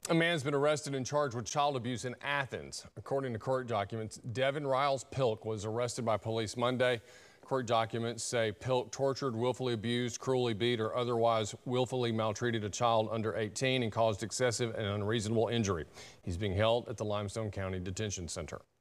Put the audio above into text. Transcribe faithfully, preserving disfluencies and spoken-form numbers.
A man's been arrested and charged with child abuse in Athens. According to court documents, Devin Riles Pilk was arrested by police Monday. Court documents say Pilk tortured, willfully abused, cruelly beat, or otherwise willfully maltreated a child under eighteen and caused excessive and unreasonable injury. He's being held at the Limestone County Detention Center.